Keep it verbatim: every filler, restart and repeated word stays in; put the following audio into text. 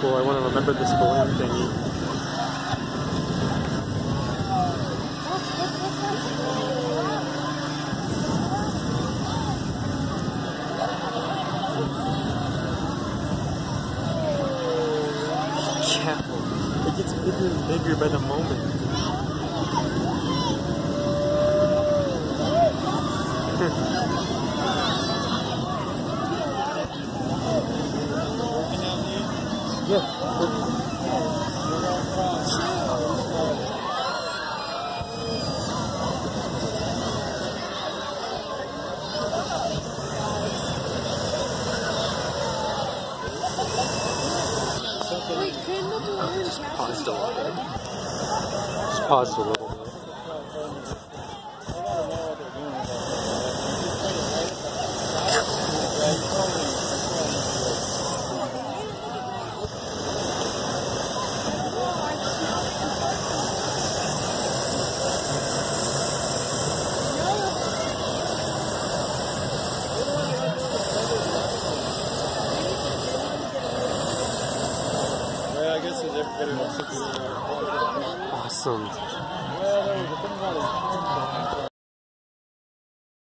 cool. I want to remember this balloon thingy. Yeah, it gets bigger and bigger by the moment. Yeah. Wait, couldn't the balloon Just catch paused a the little bit. water? Just paused a little bit. Yeah, I guess everybody wants to do it. Awesome. Well, there was a thing about it.